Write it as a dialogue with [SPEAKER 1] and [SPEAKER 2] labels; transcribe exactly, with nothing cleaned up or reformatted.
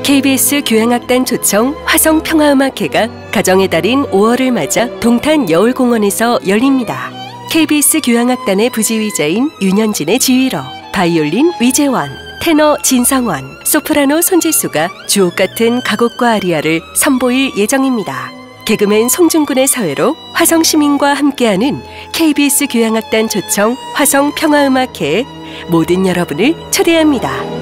[SPEAKER 1] 케이비에스 교향악단 초청 화성평화음악회가 가정의 달인 오월을 맞아 동탄 여울공원에서 열립니다. 케이비에스 교향악단의 부지휘자인 윤현진의 지휘로 바이올린 위재원, 테너 진성원, 소프라노 손지수가 주옥 같은 가곡과 아리아를 선보일 예정입니다. 개그맨 송중근의 사회로 화성시민과 함께하는 케이비에스 교향악단 초청 화성평화음악회에 모든 여러분을 초대합니다.